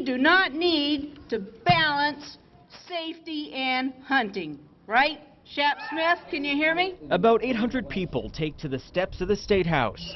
do not need to balance safety and hunting, right? Shap Smith, can you hear me? About 800 people take to the steps of the State House,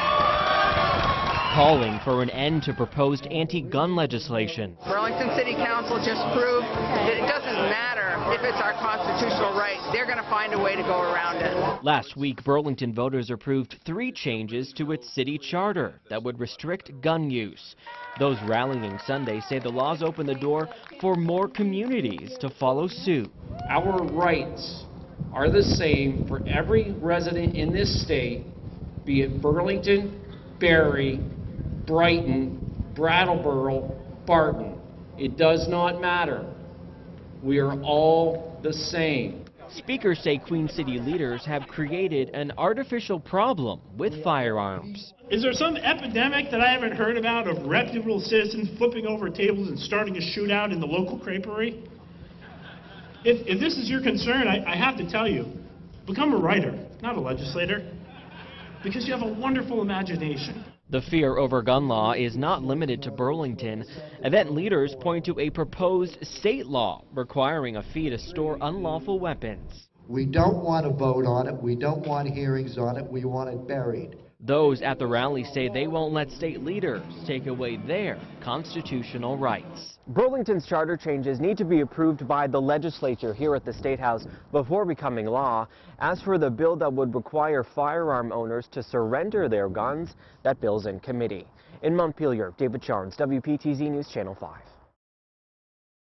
calling for an end to proposed anti-gun legislation. Burlington City Council just proved that it doesn't matter if it's our constitutional right. They're going to find a way to go around it. Last week, Burlington voters approved 3 changes to its city charter that would restrict gun use. Those rallying Sunday say the laws open the door for more communities to follow suit. Our rights are the same for every resident in this state, be it Burlington, Barry, Brighton, Brattleboro, Barton. It does not matter. We are all the same. Speakers say Queen City leaders have created an artificial problem with firearms. Is there some epidemic that I haven't heard about of reputable citizens flipping over tables and starting a shootout in the local creperie? If this is your concern, I have to tell you, become a writer, not a legislator, because you have a wonderful imagination. The fear over gun law is not limited to Burlington. Event leaders point to a proposed state law requiring a fee to store unlawful weapons. We don't want to vote on it. We don't want hearings on it. We want it buried. Those at the rally say they won't let state leaders take away their constitutional rights. Burlington's charter changes need to be approved by the legislature here at the State House before becoming law. As for the bill that would require firearm owners to surrender their guns, that bill's in committee. In Montpelier, David Charnes, WPTZ News Channel 5.